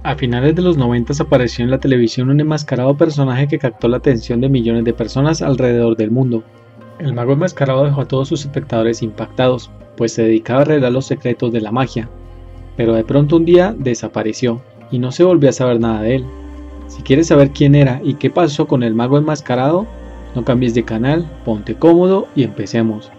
A finales de los 90 apareció en la televisión un enmascarado personaje que captó la atención de millones de personas alrededor del mundo. El mago enmascarado dejó a todos sus espectadores impactados, pues se dedicaba a revelar los secretos de la magia. Pero de pronto un día desapareció, y no se volvió a saber nada de él. Si quieres saber quién era y qué pasó con el mago enmascarado, no cambies de canal, ponte cómodo y empecemos.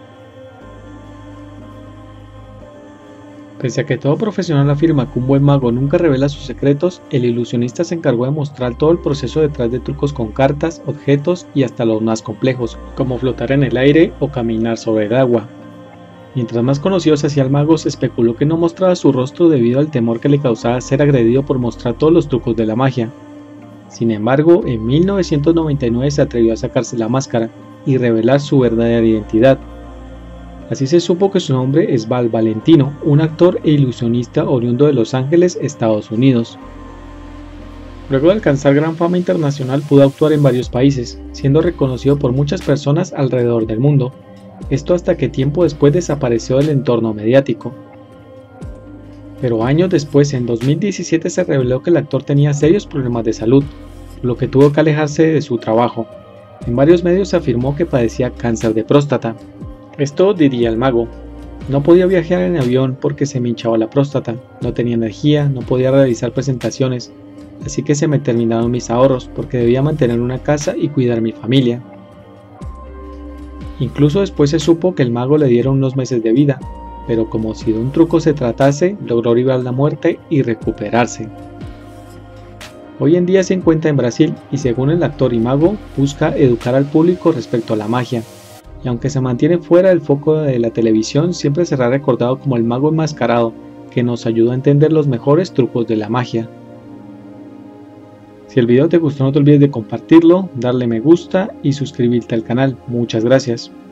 Pese a que todo profesional afirma que un buen mago nunca revela sus secretos, el ilusionista se encargó de mostrar todo el proceso detrás de trucos con cartas, objetos y hasta los más complejos, como flotar en el aire o caminar sobre el agua. Mientras más conocido se hacía el mago, se especuló que no mostraba su rostro debido al temor que le causaba ser agredido por mostrar todos los trucos de la magia. Sin embargo, en 1999 se atrevió a sacarse la máscara y revelar su verdadera identidad. Así se supo que su nombre es Val Valentino, un actor e ilusionista oriundo de Los Ángeles, Estados Unidos. Luego de alcanzar gran fama internacional pudo actuar en varios países, siendo reconocido por muchas personas alrededor del mundo, esto hasta que tiempo después desapareció del entorno mediático. Pero años después, en 2017 se reveló que el actor tenía serios problemas de salud, por lo que tuvo que alejarse de su trabajo. En varios medios se afirmó que padecía cáncer de próstata. Esto diría el mago: no podía viajar en avión porque se me hinchaba la próstata, no tenía energía, no podía realizar presentaciones, así que se me terminaron mis ahorros porque debía mantener una casa y cuidar a mi familia. Incluso después se supo que el mago le dieron unos meses de vida, pero como si de un truco se tratase, logró librar la muerte y recuperarse. Hoy en día se encuentra en Brasil y, según el actor y mago, busca educar al público respecto a la magia. Y aunque se mantiene fuera del foco de la televisión, siempre será recordado como el mago enmascarado que nos ayudó a entender los mejores trucos de la magia. Si el video te gustó, no te olvides de compartirlo, darle me gusta y suscribirte al canal. Muchas gracias.